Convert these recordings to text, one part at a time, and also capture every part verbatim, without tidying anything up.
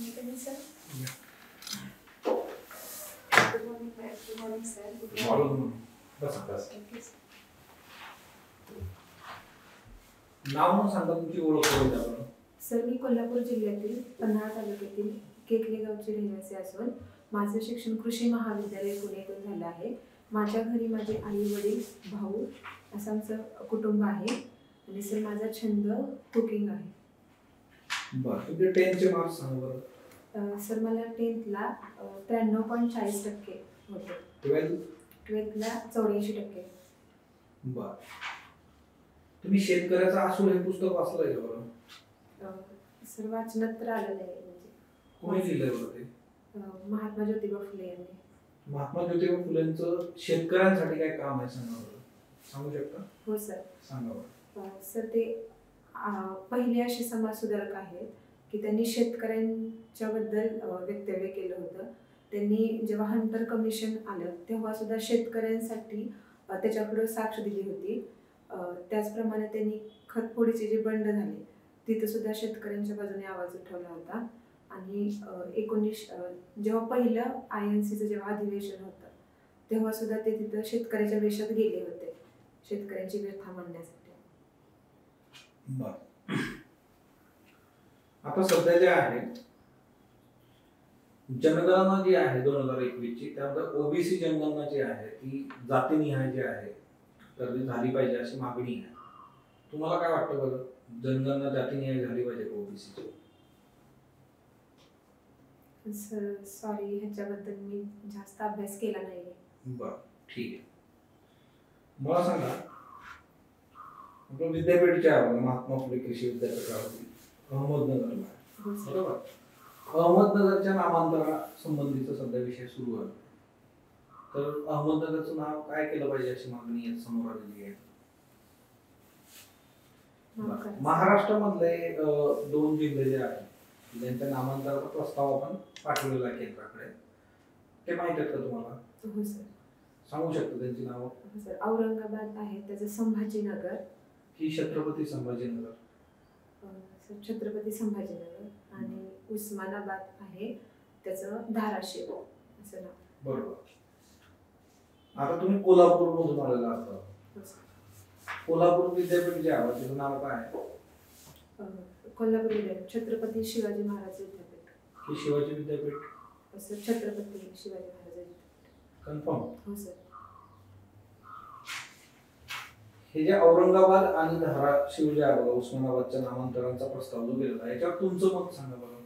Good sir. Yeah. Good morning, ma'am. Good morning, sir. Good Morning. Bus bus. Thank you, sir. नाव न सांगता तुमची ओळख करून द्या बरं. सर मी कोल्हापूर जिल्ह्यातील पन्हाळा तालुक्यातील केकले गावचे रहिवासी असून माझे शिक्षण कृषी महाविद्यालय पुणे येथून झालं आहे. माझ्या घरी माझे आई वडील भाऊ असं आमचं कुटुंब आहे आणि सर माझा छंद कुकिंग आहे. बरं तुमचे टेनचे मार्क्स सांगा बरं. अ, सर मला टेन्थला त्र्याण्णव पॉईंट चाळीस टक्के होते. ट्वेल्थ ट्वेल्थला चौऱ्याऐंशी टक्के. बरं तुम्ही शेतकऱ्याचा असूल हे पुस्तक वाचलंय का बरं? अ, सर वाचनात तर आलेलं आहे म्हणजे कोणी लिहिलंय बरं ते? अ, महात्मा ज्योतिबा फुले यांनी. महात्मा ज्योतिबा फुलेंचं शेतकऱ्यांसाठी काय काम आहे सांगा बरं. सांगू शकता? हो सर. सांगा बरं. अ, सर ते अ, पहिले असे समाजसुधारक आहेत की त्यांनी शेतकऱ्यांच्या बद्दल अ, वक्तव्य केलं होतं. त्यांनी जेव्हा हंटर कमिशन आलं तेव्हा सुद्धा शेतकऱ्यांसाठी अ, त्याच्याकडे साक्ष दिली होती. अ, त्याचप्रमाणे त्यांनी खतफोडीचे जे बंड झाले तिथं सुद्धा शेतकऱ्यांच्या बाजूने आवाज उठवला होता. आणि अ, एकोणीस अ, जेव्हा पहिलं आय एन सीचं जेव्हा अधिवेशन होतं तेव्हा सुद्धा ते तिथं शेतकऱ्याच्या वेशात गेले होते शेतकऱ्यांची व्यथा मांडण्यासाठी. बरं आता सध्या जे आहे जनगणना जी आहे दोन हजार एकवीस ची त्यामध्ये ओबीसी जनगणना जी आहे ती जातीनिहाय जी आहे तर ती झाली पाहिजे अशी मागणी आहे. तुम्हाला काय वाटतं बरं जनगणना जातीनिहाय झाली पाहिजे ओबीसीची? सर सॉरी ह्याच्याबद्दल मी जास्त अभ्यास केला नाही. बरं ठीक आहे. मला सांगा आपलं विद्यापीठ जे आहे महात्मा फुले कृषी विद्यापीठावरती अहमदनगरला हो आहे सर. बरोबर. अहमदनगरच्या नामांतरा संबंधीचा सध्या विषय सुरू आहे. तर अहमदनगरचं नाव काय केलं पाहिजे अशी मागणी आहे समोर आलेली आहे. माफ करा. महाराष्ट्रामधले अं, दोन जिल्हे जे आहेत त्यांच्या नामांतराचा प्रस्ताव आपण पाठवलेला आहे केंद्राकडे. ते माहित आहेत का तुम्हाला? हो सर. सांगू शकता त्यांची नावं? हो सर. औरंगाबाद आहे त्याचं संभाजीनगर. ही छत्रपती संभाजीनगर. अ, सर छत्रपती संभाजीनगर आणि उस्मानाबाद आहे त्याचं धाराशिव असं नाव. बरोबर. आता तुम्ही कोल्हापूर मधून आलेला आहात. हो सर. कोल्हापूर विद्यापीठ जे आहे त्याचं नाव काय आहे? अ, कोल्हापूर विद्यापीठ छत्रपती शिवाजी महाराज विद्यापीठ. ही शिवाजी विद्यापीठ. असं छत्रपती शिवाजी महाराज विद्यापीठ. कन्फर्म? हो सर. हे जे औरंगाबाद आणि धाराशिव जे आहे उस्मानाबादच्या नामांतरांचा प्रस्ताव जो गेलेला आहे याच्यावर तुमचं मत सांगा बरं.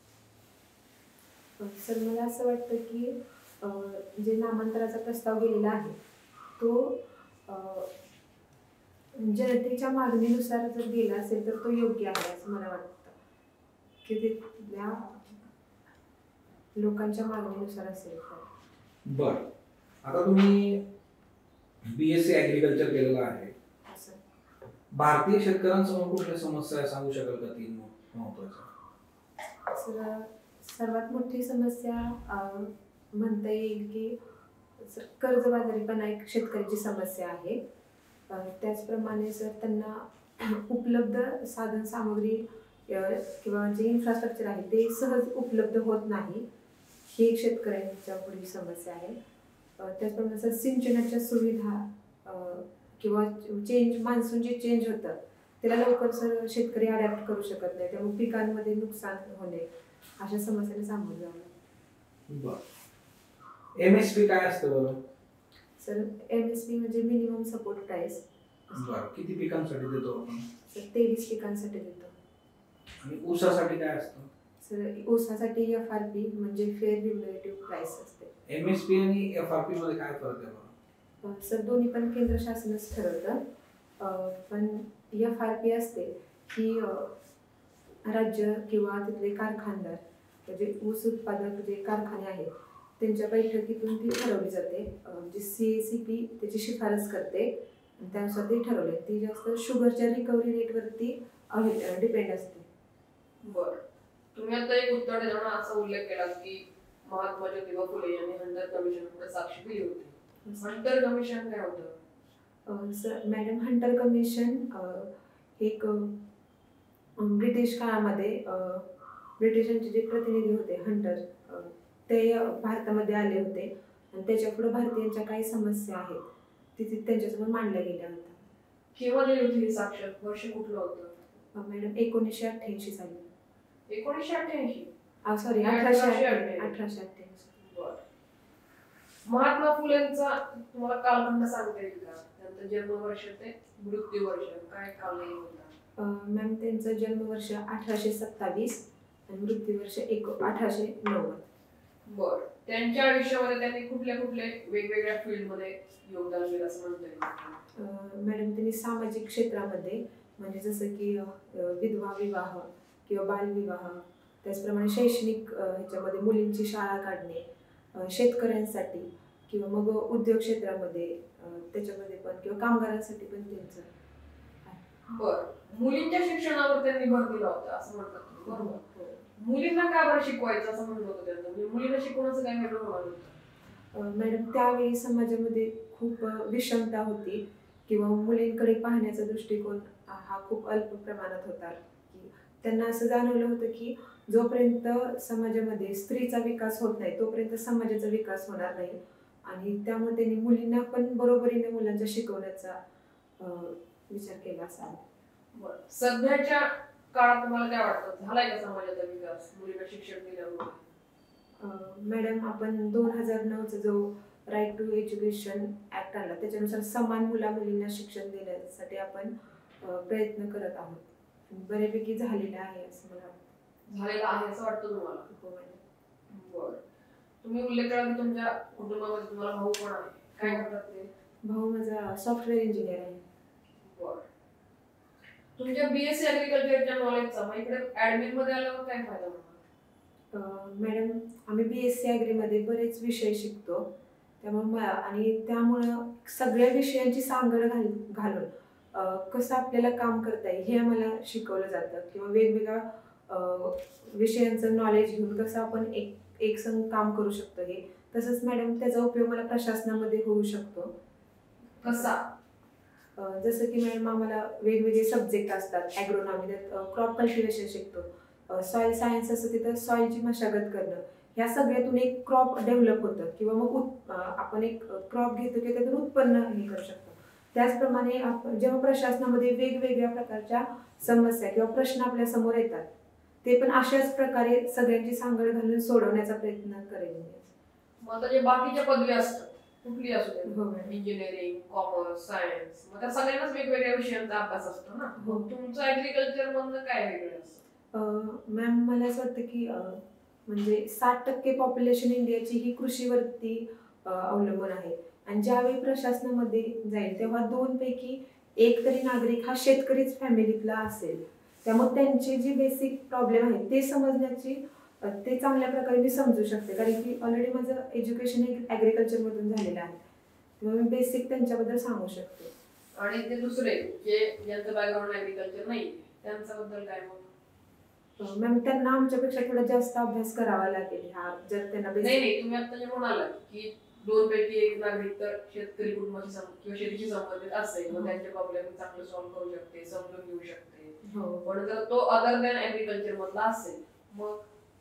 अ, सर मला असं वाटतं की अ, जे नामांतराचा प्रस्ताव गेलेला आहे तो अ, जनतेच्या मागणीनुसार जर गेला असेल तर तो योग्य आहे असं मला वाटतं की तिथल्या लोकांच्या मागणीनुसार असेल तर. बर आता तुम्ही बीएससी ऍग्रिकल्चर केलेलं आहे. असं भारतीय शेतकऱ्यांसमोर कुठल्या समस्या आहे सांगू शकाल का तीन महत्वाच्या? सर सर्वात मोठी समस्या अ, म्हणता येईल की सर कर्जबाजारीपणा एक शेतकऱ्याची समस्या आहे. अ, त्याचप्रमाणे सर त्यांना उपलब्ध साधन सामग्री अ, किंवा जे इन्फ्रास्ट्रक्चर आहे ते सहज उपलब्ध होत नाही ही एक शेतकऱ्यांच्या पुढील समस्या आहे. अ, त्याचप्रमाणे सर सिंचनाच्या सुविधा अ, किंवा चेंज मान्सून जे चेंज होतं त्याला लवकर सर शेतकरी अडॅप्ट करू शकत नाही त्यामुळे पिकांमध्ये नुकसान होणे अशा समस्यांना सामोरं जावं लागतं. बर एमएसपी काय असतं बरं? सर एम एस पी म्हणजे मिनिमम सपोर्ट प्राइस. बरं किती पिकांसाठी देतो आपण? सर तेवीस पिकांसाठी देतो. आणि ऊसासाठी काय असतं? सर ऊसासाठी एफ आर पी म्हणजे फेअर रिम्युनरेटिव्ह प्राइस असते. एमएसपी आणि एफआरपी मध्ये काय फरक आहे बरं? अ, सर दोन्ही पण केंद्र शासनच ठरवतं. अ, पण एफ आर पी असते ही अ, राज्य किंवा तिथले कारखानदार म्हणजे ऊस उत्पादक जे कारखाने आहेत त्यांच्या बैठकीतून ती ठरवली जाते. अ, G C A C P त्याची शिफारस करते आणि त्यानुसार ती ठरवली. ती जास्त शुगरच्या रिकव्हरी रेटवरती डिपेंड असते. बरं तुम्ही आता एक उत्तर देताना असा उल्लेख केला की महात्मा ज्योतिबा फुले यांनी हंटर कमिशनकडे साक्ष दिली होती. हंटर कमिशन काय होतं? अ, सर मॅडम हंटर कमिशन अ, एक अ, ब्रिटिश काळामध्ये अ, ब्रिटिशांचे जे प्रतिनिधी होते हंटर, ते भारतामध्ये आले होते आणि त्याच्या पुढे भारतीयांच्या काही समस्या आहेत तिथे त्यांच्यासमोर मांडल्या गेल्या होत्या. केव्हा दिली होती ही साक्ष? वर्ष कुठलं होतं? मॅडम एकोणीसशे अठ्ठ्याऐंशी साली. एकोणीसशे अठ्ठ्याऐंशी सॉरी अठराशे अठराशे अठ्ठ्याऐंशी. बर. महात्मा फुलेंचा तुम्हाला कालखंड सांगता येईल का? त्यांचं जन्मवर्ष ते मृत्यू वर्ष काय काल होता? मॅम त्यांचं जन्मवर्ष अठराशे सत्तावीस आणि मृत्यू वर्ष एक अठराशे नव्वद. बर. त्यांच्या आयुष्यामध्ये त्यांनी कुठल्या कुठल्या वेगवेगळ्या फील्डमध्ये योगदान दिलं असं म्हणता येईल? मॅडम त्यांनी सामाजिक क्षेत्रामध्ये म्हणजे जसं की विधवा विवाह किंवा बालविवाह, त्याचप्रमाणे शैक्षणिक ह्याच्यामध्ये मुलींची शाळा काढणे, शेतकऱ्यांसाठी किंवा मग उद्योग क्षेत्रामध्ये त्याच्यामध्ये पण किंवा कामगारांसाठी पण त्यांचं. बर. मुलींच्या शिक्षणावर त्यांनी भर दिला होता असं म्हणतात बरोबर? मुलींना का बरं शिकवायचं असं म्हणलं होतं त्यांना? म्हणजे मुलींना शिकवण्याचं काय वेगळं होणार होतं? मॅडम त्यावेळी समाजामध्ये खूप विषमता होती किंवा मुलींकडे पाहण्याचा दृष्टिकोन हा खूप अल्प प्रमाणात होता. की त्यांना असं जाणवलं होतं की जोपर्यंत समाजामध्ये स्त्रीचा विकास होत नाही तोपर्यंत समाजाचा विकास होणार नाही आणि त्यामुळे त्यांनी मुलींना पण बरोबरीने मुलांच्या शिकवण्याचा विचार केला असावा. बरं. सध्याच्या काळात तुम्हाला काय वाटतं झालाय का समाजाचा विकास मुलींना शिक्षण दिल्यामुळे? मॅडम आपण दोन हजार नऊचा जो राईट टू एज्युकेशन ऍक्ट आला त्याच्यानुसार समान मुला मुलींना शिक्षण देण्यासाठी आपण प्रयत्न करत आहोत. बऱ्यापैकी झालेलं आहे असं मला वाटतं. झालेलं आहे असं वाटतं तुम्हाला? हो मॅडम. बरं. तुम्ही उल्लेख केला की तुमच्या कुटुंबामध्ये तुम्हाला भाऊ पण आहे, काय करतात ते? भाऊ माझा सॉफ्टवेअर इंजिनियर आहे. बरं. तुमच्या बीएससी ऍग्रिकल्चरच्या नॉलेजचा मग इकडे ऍडमिन मध्ये आल्यावर काय फायदा होणार? मॅडम आम्ही बीएससी ॲग्रीमध्ये बरेच विषय शिकतो त्यामुळे आणि त्यामुळं सगळ्या विषयांची सांगड घाल घालून कसं आपल्याला काम करता येईल हे आम्हाला शिकवलं जातं किंवा वेगवेगळ्या विषयांचं नॉलेज घेऊन कसं आपण एक एक संघ काम करू शकतो हे. तसंच मॅडम त्याचा उपयोग मला प्रशासनामध्ये होऊ शकतो. कसा? जसं की मॅडम आम्हाला वेगवेगळे सब्जेक्ट असतात. ॲग्रोनॉमी त्यात क्रॉप कल्टिवेशन शिकतो, सॉईल सायन्स असं तिथं सॉईलची मशागत करणं, ह्या सगळ्यातून एक क्रॉप डेव्हलप होतं किंवा मग आपण एक क्रॉप घेतो की त्यातून उत्पन्न हे करू शकतो. त्याचप्रमाणे आपण जेव्हा प्रशासनामध्ये वेगवेगळ्या प्रकारच्या समस्या किंवा प्रश्न आपल्या समोर येतात ते पण अशाच प्रकारे सगळ्यांची सांगड घालून सोडवण्याचा प्रयत्न करेल. मग आता जे बाकीच्या पदवी असतात कुठली असू दे, हो इंजिनिअरिंग, कॉमर्स, सायन्स, मग त्या सगळ्यांनाच वेगवेगळ्या विषयांचा अभ्यास असतो ना. हो. तुमचं ऍग्रिकल्चर मधलं काय वेगळं असतं? मॅम मला असं वाटतं की म्हणजे साठ टक्के पॉप्युलेशन इंडियाची ही कृषीवरती अवलंबून आहे आणि ज्यावेळी प्रशासनामध्ये जाईल तेव्हा दोन पैकी एक तरी नागरिक हा शेतकरीच फॅमिलीतला असेल. त्यामुळे त्यांचे जे बेसिक प्रॉब्लेम आहेत ते समजण्याची ते चांगल्या प्रकारे मी समजू शकते कारण की ऑलरेडी माझं एज्युकेशन हे ॲग्रिकल्चरमधून झालेलं आहे तेव्हा मी बेसिक त्यांच्याबद्दल सांगू शकते. आणि ते दुसरे जे ज्यांचं बॅकग्राऊंड ॲग्रिकल्चर नाही त्यांच्याबद्दल काय मग? मॅम त्यांना आमच्यापेक्षा थोडा जास्त अभ्यास करावा लागेल हा जर त्यांना नाही नाही तुम्ही आता जे म्हणालात की दोन पैकी एक नागरिक तर शेतकरी कुटुंबाशी किंवा शेतीशी संबंधित असेल मग त्यांचे प्रॉब्लेम चांगले सॉल्व्ह करू शकते, समजून घेऊ शकते. पण जर तो अदर दॅन ॲग्रिकल्चर मधला असेल मग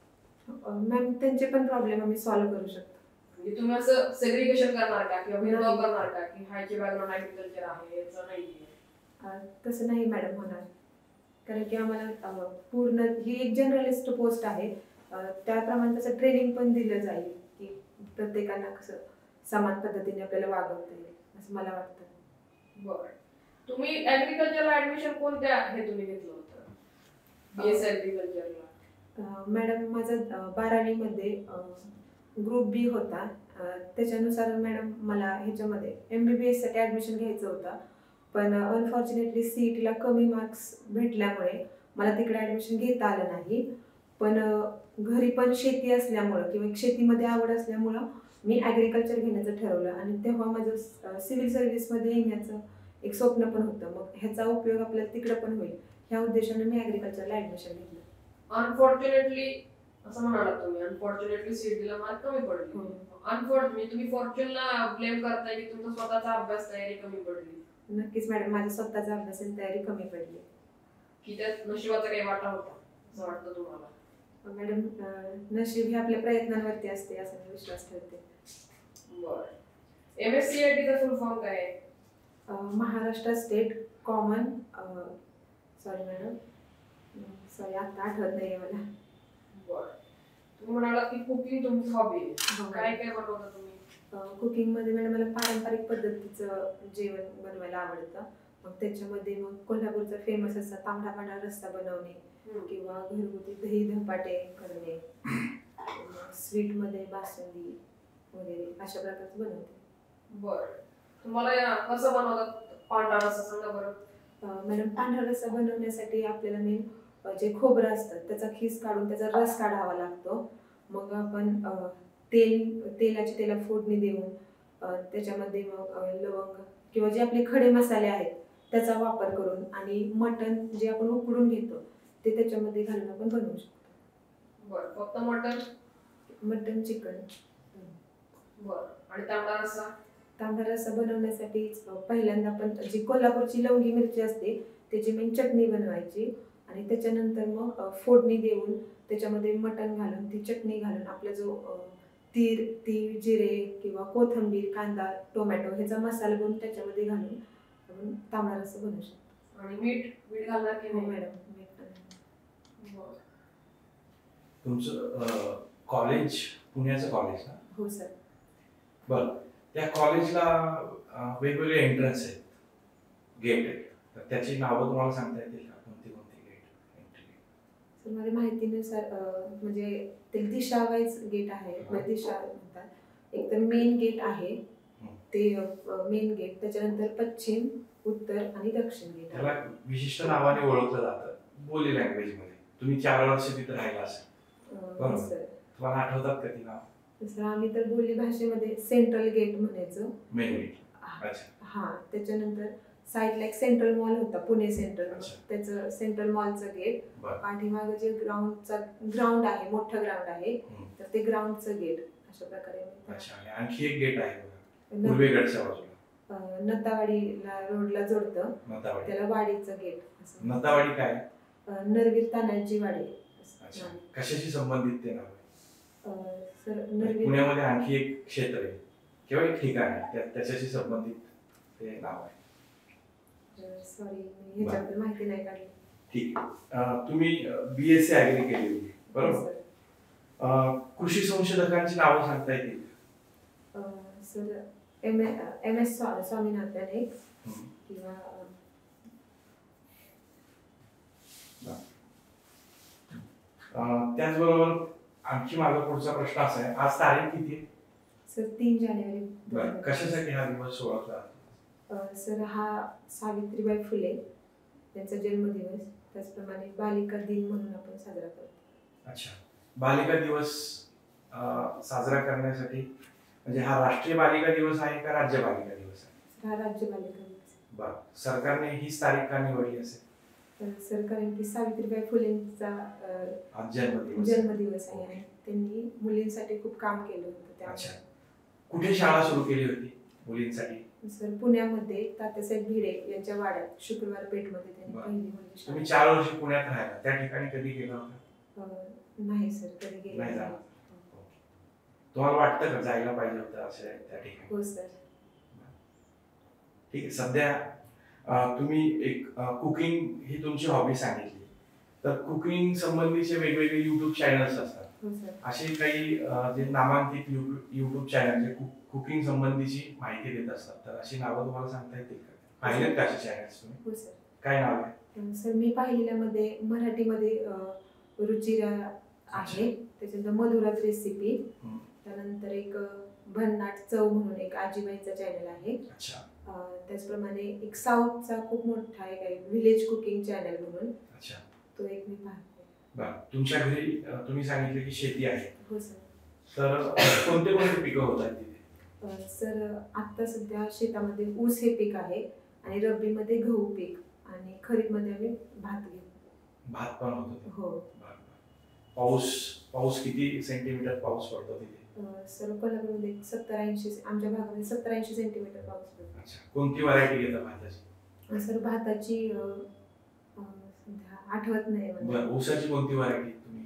मॅम त्यांचे पण प्रॉब्लेम आम्ही सॉल्व्ह करू शकतो. म्हणजे तुम्ही असं सेग्रिगेशन करणार का किंवा भेदभाव करणार का की ह्याचे बॅकग्राऊंड ॲग्रिकल्चर आहे याचं नाही? तसं नाही मॅडम होणार कारण की आम्हाला पूर्ण ही एक जर्नलिस्ट पोस्ट आहे त्याप्रमाणे त्याचं ट्रेनिंग पण दिलं जाईल की प्रत्येकाला कसं समान पद्धतीने आपल्याला वागवता येईल असं मला वाटतं. बरं. तुम्ही ॲग्रिकल्चरला ऍडमिशन कोणत्या हेतूने घेतलं होतं? बीएससी ॲग्रिकल्चरला? मॅडम माझं बारावीमध्ये ग्रुप बी होता त्याच्यानुसार मॅडम मला ह्याच्यामध्ये एम बी बी एससाठी ॲडमिशन घ्यायचं होतं पण अनफॉर्च्युनेटली सी ई टीला कमी मार्क्स भेटल्यामुळे मला तिकडे ॲडमिशन घेता आलं नाही. पण घरी पण शेती असल्यामुळं किंवा शेतीमध्ये आवड असल्यामुळं मी ॲग्रिकल्चर घेण्याचं ठरवलं आणि तेव्हा माझं सिव्हिल सर्व्हिसमध्ये येण्याचं एक स्वप्न पण होतं. मग ह्याचा उपयोग आपल्याला तिकडं पण होईल ह्या उद्देशाने मी ॲग्रिकल्चरला ॲडमिशन घेतलं. अनफॉर्च्युनेटली असं म्हणालात तुम्ही अनफॉर्च्युनेटली सीईटीला मार्क कमी पडले. अनफॉर्च्युनेटली तुम्ही फॉर्च्युनला ब्लेम करताय की तुमचा स्वतःचा अभ्यास तयारी कमी पडली? नक्कीच मॅडम माझा स्वतःचा अभ्यास आणि तयारी कमी पडली. की त्यात नशिबाचा काही वाटा होता असं वाटतं तुम्हाला? मॅडम अं, नशीब हे आपल्या प्रयत्नांवरती असते असं मी विश्वास ठेवते. बरं एम एस सी आय टीचा फुल फॉर्म काय आहे? अं, Maharashtra state common sorry madam sorry आता आठवत नाही मला. बरं तुम्ही म्हणाला की कुकिंग तुमची हॉबी आहे. हो, काय काय बनवता तुम्ही? कुकिंगमध्ये मॅडम मला पारंपरिक पद्धतीचं जेवण बनवायला आवडतं. मग त्याच्यामध्ये मग कोल्हापूरचा फेमस असा तांबडा पांढरा रस्सा बनवणे हम्म. किंवा घरगुती दही धपाटे करणे, स्वीटमध्ये बासुंदी वगैरे अशा प्रकारचं बनवते. बरं तुम्हाला या कसं बनवतात पांढरा रस्सा सांगा बरं. अं, मॅडम पांढरा रस्सा बनवण्यासाठी आपल्याला मेन जे खोबरं असतं त्याचा खीस काढून त्याचा रस काढावा लागतो. मग आपण अं, तेल तेलाची तेला फोडणी देऊन अं, त्याच्यामध्ये मग अं, लवंग किंवा जे आपले खडे मसाले आहेत त्याचा वापर करून आणि मटण जे आपण उकडून घेतो ते त्याच्यामध्ये घालून आपण बनवू शकतो. बरं फक्त मटन? मटण चिकन. बरं आणि तांबडा रस्सा? तांबडा रस्सा बनवण्यासाठी अं, पहिल्यांदा आपण जी कोल्हापूरची लवंगी मिरची असते त्याची मेन चटणी बनवायची आणि त्याच्यानंतर मग अं, फोडणी देऊन त्याच्यामध्ये मटण घालून ती चटणी घालून आपला जो अं, तीळ तीळ जिरे किंवा कोथिंबीर कांदा टोमॅटो ह्याचा मसाला बनवून त्याच्यामध्ये घालून आपण तांबडा रस्सा बनवू शकतो. आणि मीठ मीठ घालणार की हो नाही? मॅडम मीठ पण. बरं. तुमचं कॉलेज पुण्याचं कॉलेज ना? हो सर. बरं त्या कॉलेजला अं, वेगवेगळे एंट्रन्स आहेत, गेट आहेत, तर त्याची नावं तुम्हाला सांगता येतील का? कोणती कोणती गेट एंट्री? सर मला माहितीनुसार अं, म्हणजे ते दिशा वाईज गेट आहे म्हणजे दिशा म्हणतात. एक तर मेन गेट आहे ते मेन गेट, त्याच्यानंतर पश्चिम उत्तर आणि दक्षिण गेट. त्याला विशिष्ट नावाने ओळखलं जातं बोली लँग्वेज मध्ये. तुम्ही चार वर्ष तिथे राहिला असेल, बरोबर. सर तुम्हाला आठवतात का ती नाव? तसं आम्ही तर बोली भाषेमध्ये सेंट्रल गेट म्हणायचो. Main gate. अच्छा. हा त्याच्यानंतर साईडला एक सेंट्रल मॉल होता पुणे सेंट्रल, अच्छा. त्याचं सेंट्रल मॉलचं गेट. बरं. पाठीमागं जे ग्राउंडचा ग्राउंड आहे मोठं ग्राउंड आहे हम्म. तर ते ग्राउंडचं गेट अशा प्रकारे. अच्छा. आणि आणखी एक गेट आहे बघा पूर्वेकडच्या बाजूला, अं, नतावाडीला रोडला जोडतं नतावाडी. त्याला वाडीचं गेट असं. नतावाडी काय? अं, नरवीर तानाजी वाडी असं अच्छा. नाव. कशाशी संबंधित ते नाव आहे? अं, सर म्हणजे नरवीर पुण्यामध्ये आणखी एक क्षेत्र आहे किंवा एक ठिकाण आहे त्या- त्याच्याशी संबंधित ते नाव आहे. सॉरी मी ह्याच्याबद्दल माहिती नाही काढली. ठीक आहे. अं, तुम्ही बी एस सी ॲग्री केली होती बरोबर. सर. अं, कृषी संशोधकांची नावं सांगता येतील? अं, sir M M S Swaminathan एक हम्म. किंवा अं, अं, त्याचबरोबर आणखी माझा पुढचा प्रश्न असा आहे, आज तारीख किती आहे? सर तीन जानेवारी दोन बरं. हजार कशासाठी हा दिवस ओळखला जातो? अं, सर हा सावित्रीबाई फुले यांचा जन्मदिवस, त्याचप्रमाणे बालिका दिन म्हणून आपण साजरा करतो. अच्छा. बालिका दिवस अं, साजरा करण्यासाठी म्हणजे हा राष्ट्रीय बालिका दिवस आहे का राज्य बालिका दिवस आहे? हा राज्य बालिका दिवस. बरं. सरकारने हीच तारीख का निवडली असेल? तर सर कारण की सावित्रीबाई फुलेंचा अं, आज जन्मदिवस आहे. जन्मदिवस आहे आणि त्यांनी मुलींसाठी खूप काम केलं होतं. अच्छा. त्यामुळे कुठे शाळा सुरू केली होती मुलींसाठी? सर पुण्यामध्ये तात्यासाहेब भिडे यांच्या वाड्यात शुक्रवार पेठमध्ये त्यांनी बरं. पहिली मुलगी शाळा. तुम्ही चार वर्ष पुण्यात राहिला, त्या ठिकाणी कधी गेला होता? अं, नाही सर कधी गेले नाही नाही. झालं. तुम्हाला वाटतं का जायला पाहिजे होतं असं त्या ठिकाणी? हो सर. ठीक आहे. सध्या अं, तुम्ही एक कुकिंग ही तुमची हॉबी सांगितली, तर कुकिंग संबंधीचे वेगवेगळे युट्यूब चॅनल्स असतात. हो सर. असे काही अं, जे नामांकित युट्यूब चॅनल जे कुकिंग संबंधीची माहिती देत असतात, तर अशी नावं तुम्हाला सांगता येतील का? पाहिलेत का असे चॅनल्स तुम्ही? हो सर. काय नाव आहे? अं, सर मी पाहिलेल्यामध्ये मराठीमध्ये अं, रुचिरा आहे, त्याच्यानंतर मधुराज रेसिपी, हम्म. त्यानंतर एक अं, भन्नाट चव म्हणून एक आजीबाईचा चॅनल आहे. अच्छा. अं, त्याचप्रमाणे एक साऊथचा खूप मोठा एक आहे विलेज कुकिंग चॅनल म्हणून, अच्छा. तो एक मी पाहते. बरं. तुमच्या घरी अं, तुम्ही सांगितले की शेती आहे, हो सर. तर अं, कोणते कोणते पिकं होतात तिथे? अं, सर आत्ता सध्या शेतामध्ये ऊस हे पीक आहे आणि रब्बीमध्ये गहू पीक आणि खरीपमध्ये आम्ही भात घेतो. भात पण होतो ते? हो. बरं, बरं. पाऊस पाऊस किती सेंटीमीटर पाऊस पडतो तिथे? अं, सर कोल्हापूरमध्ये सत्तर ऐंशी आमच्या भागामध्ये सत्तर ऐंशी सेंटीमीटर पाऊस पडतो. अच्छा. कोणती व्हरायटी घेता भाताची? अं, सर भाताची अं, अं, सध्या आठवत नाही मला. बरं. ऊसाची कोणती व्हरायटी तुम्ही घेता?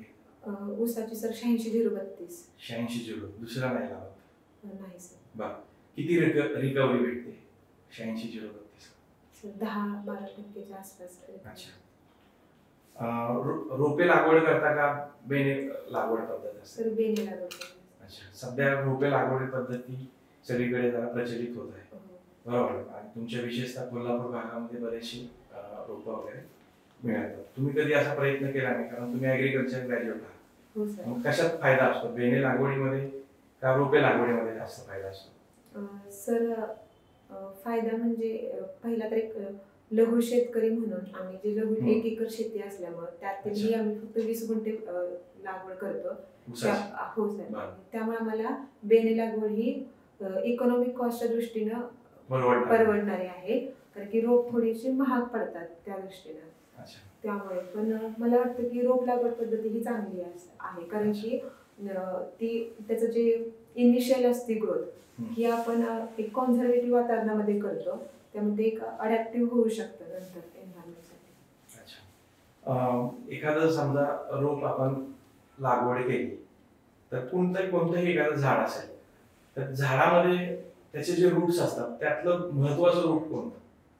अं, ऊसाची सर शहाऐंशी झिरो बत्तीस. शहाऐंशी झिरो दुसरा नाही लावत. नाही सर. बर किती रिक रिकव्हरी भेटते शहाऐंशी झिरो बत्तीस? सर दहा बारा टक्केच्या आसपास. अच्छा. अं, रो- रोपे लागवड करता का बेने लागवड पद्धत असते? सर बेने लागवड करतो. अच्छा. सध्या रोपे लागवड पद्धती सगळीकडे जरा प्रचलित होत आहे, हो. बरोबर. आणि तुमच्या विशेषतः कोल्हापूर भागामध्ये बरेचशी रोपं वगैरे मिळतात. तुम्ही कधी असा प्रयत्न केला नाही, कारण तुम्ही ऍग्रिकल्चर ग्रॅज्युएट आहात. हो सर. मग कशात फायदा असतो, बेने लागवडीमध्ये का रोपे लागवडीमध्ये जास्त फायदा असतो? अं, सर अं, फायदा म्हणजे अं, पहिला तर एक अं, लघु शेतकरी म्हणून आम्ही जे लघु हम्म. एक एकर शेती असल्यामुळे त्यातही आम्ही फक्त वीस गुंठे अं, लागवड करतो. ऊसाची? त्या- हो सर. बरं. त्यामुळे आम्हाला बेने लागवड ही इकॉनॉमिक कॉस्टच्या दृष्टीनं परवडणार. परवडणारी आहे, कारण की रोप थोडीशी महाग पडतात त्या दृष्टीनं. अच्छा. त्यामुळे पण अं, मला वाटतं की रोप लागवड पद्धती ही चांगली अस- आहे, कारण की अं, ती त्याचं जे इनिशियल असते ग्रोथ हम्म. ही आपण अं, एक कॉन्झर्वेटिव्ह वातावरणामध्ये करतो, त्यामुळे ते एक अडॅप्टिव्ह होऊ शकतं नंतर एन्व्हायरमेंटसाठी. अच्छा. अं, एखादं समजा रोप आपण लागवड केली, तर कोणतंही कोणतंही एखादं झाड असेल, तर झाडामध्ये त्याचे जे रूट्स असतात त्यातलं महत्वाचं रूट कोणतं,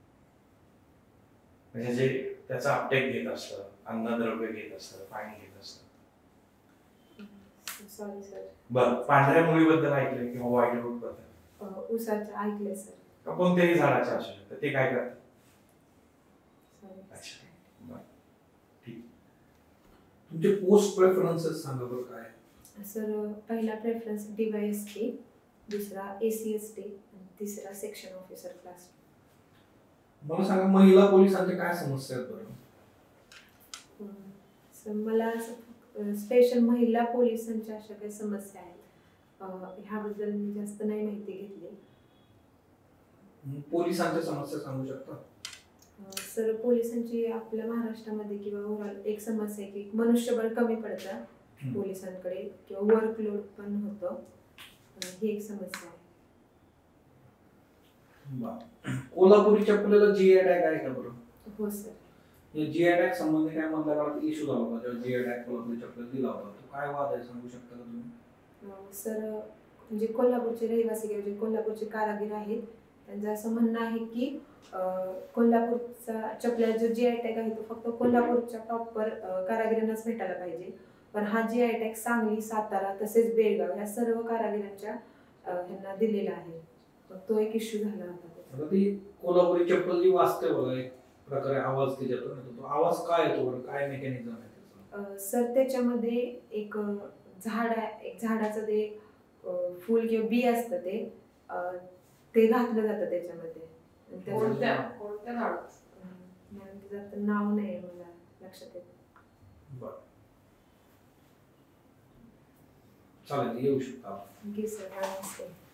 म्हणजे जे त्याचा अपटेक घेत असतं, अन्नद्रव्य घेत असतं, पाणी घेत असतं? Sorry sir. बरं. पांढऱ्या मुळीबद्दल ऐकलंय किंवा व्हाईट रूट बद्दल? अं, ऊसाचं ऐकलंय सर. का कोणत्याही झाडाचे असू शकतं, ते काय करतात? सॉरी. अच्छा. बरं. ठीक. तुमचे पोस्ट प्रेफरन्सेस सांगा बरं काय? सर पहिला preference D Y S T, दुसरा ए सी एस टी आणि तिसरा सेक्शन ऑफिसर क्लास. मला सांगा महिला पोलिसांच्या काय समस्या आहेत बरं? सर मला स्पेशल महिला पोलिसांच्या अशा काही समस्या आहेत, अं, ह्याबद्दल मी जास्त नाही माहिती घेतली. पोलिसांच्या समस्या सांगू शकता? अं, सर पोलिसांची आपल्या महाराष्ट्रामध्ये किंवा ओव्हरऑल एक समस्या आहे की मनुष्यबळ कमी पडतं हम्म. पोलिसांकडे किंवा वर्कलोड पण होतं, अं, ही एक समस्या आहे. बरं. कोल्हापुरी चप्पलेला जी आय टॅग आहे का बरं? हो सर. या जी आय टॅग संबंधी काय मधल्या काळात इश्यू झाला होता, जेव्हा जी आय टॅग कोल्हापुरी चप्पल दिला होता, तो काय वाद आहे सांगू शकता का तुम्ही? अं, सर म्हणजे कोल्हापूरचे रहिवासी किंवा जे कोल्हापूरचे कारागीर आहेत त्यांचं असं म्हणणं आहे की अं, कोल्हापूरचा चपला जो जी आय टॅग आहे तो फक्त कोल्हापूरच्या प्रॉपर कारागिरांनाच भेटायला पाहिजे, पण हा G I tag Sangli, Satara तसेच बेळगाव ह्या सर्व कारागिरांच्या अं, ह्यांना दिलेला आहे. मग तो एक इश्यू झाला होता त्याचा. आता ती कोल्हापुरी चप्पल जी वाजते बघा, एक प्रकारे आवाज त्याच्यातून येतो, तो आवाज काय येतो बरं, काय मेकॅनिझम आहे त्याचं? अं, सर त्याच्यामध्ये एक अं, झाड आहे, एक झाडाचं ते अं, फूल किंवा बी असतं ते अं, ते घातलं जातं त्याच्यामध्ये. आणि त्याचं- कोणत्या कोणत्या झाडात? अं, मॅडम त्याचं आता नाव नाही आहे मला लक्षात येत. बरं. चालेल, येऊ शकता. Thank you sir. नमस्ते.